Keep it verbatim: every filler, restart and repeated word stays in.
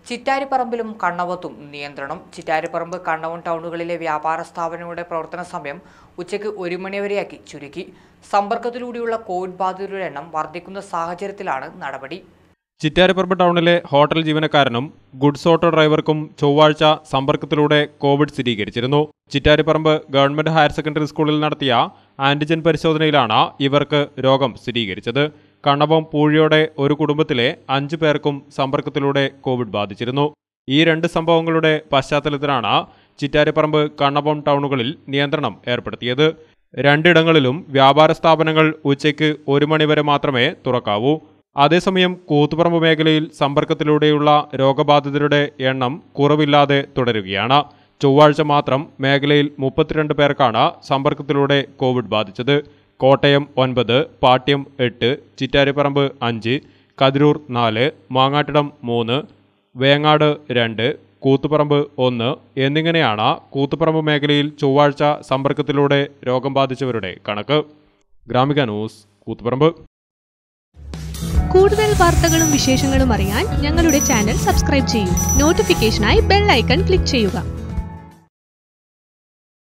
ചിറ്റാരിപ്പറമ്പിലും കണ്ണവത്തും നിയന്ത്രണം. ചിറ്റാരിപ്പറമ്പ് കണ്ണവം ടൗണുകളിലെ വ്യാപാര സ്ഥാപനങ്ങളുടെ പ്രവർത്തന സമയം ഉച്ചയ്ക്ക് ഒരു മണിവരെയാക്കി ചുരുക്കി. സമ്പർക്കത്തിലൂടെയുള്ള കോവിഡ് ബാധിതരുടെ എണ്ണം വർദ്ധിക്കുന്ന സാഹചര്യത്തിലാണ് നടപടി. ചിറ്റാരിപ്പറമ്പ് ടൗണിലെ ഹോട്ടൽ ജീവനക്കാരനും ഗുഡ്സ് ഓട്ടോ ഡ്രൈവർക്കും ചൊവ്വാഴ്ച സമ്പർക്കത്തിലൂടെ കോവിഡ് സ്ഥിരീകരിച്ചിരുന്നു. ചിറ്റാരിപ്പറമ്പ് ഗവൺമെന്റ് ഹയർ സെക്കൻഡറി സ്കൂളിൽ നടത്തിയ ആന്റിജൻ പരിശോധനയിലാണ് ഇവർക്ക് രോഗം സ്ഥിരീകരിച്ചത്. കണ്ണവം പൂഴിയോടെ ഒരു കുടുംബത്തിലെ അഞ്ചു പേർക്കും സമ്പർക്കത്തിലൂടെ കോവിഡ് ബാധിച്ചിരുന്നു. ഈ രണ്ട് സംഭവങ്ങളുടെ പശ്ചാത്തലത്തിലാണ് ചിറ്റാരിപ്പറമ്പ് കണ്ണവം ടൗണുകളിൽ നിയന്ത്രണം ഏർപ്പെടുത്തിയത്. രണ്ടിടങ്ങളിലും വ്യാപാര സ്ഥാപനങ്ങൾ ഉച്ചയ്ക്ക് ഒരു മണിവരെ മാത്രമേ തുറക്കാവൂ. അതേസമയം കൂത്തുപറമ്പ് മേഖലയിൽ സമ്പർക്കത്തിലൂടെയുള്ള രോഗബാധിതരുടെ എണ്ണം കുറവില്ലാതെ തുടരുകയാണ്. ചൊവ്വാഴ്ച മാത്രം മേഖലയിൽ മുപ്പത്തിരണ്ട് പേർക്കാണ് സമ്പർക്കത്തിലൂടെ കോവിഡ് ബാധിച്ചത്. കോട്ടയം ഒൻപത്, പാട്യം എട്ട്, ചിറ്റാരിപ്പറമ്പ് അഞ്ച്, കതിരൂർ നാല്, മാങ്ങാട്ടിടം മൂന്ന്, വേങ്ങാട് രണ്ട്, കൂത്തുപറമ്പ് ഒന്ന് എന്നിങ്ങനെയാണ് കൂത്തുപറമ്പ് മേഖലയിൽ ചൊവ്വാഴ്ച സമ്പർക്കത്തിലൂടെ രോഗം ബാധിച്ചവരുടെ കണക്ക്. ഗ്രാമിക ന്യൂസ്, കൂത്തുപറമ്പ്. കൂടുതൽ വാർത്തകളും വിശേഷങ്ങളും അറിയാൻ ഞങ്ങളുടെ ചാനൽ സബ്സ്ക്രൈബ് ചെയ്യൂ. നോട്ടിഫിക്കേഷനായി ബെൽ ഐക്കൺ ക്ലിക്ക് ചെയ്യുക.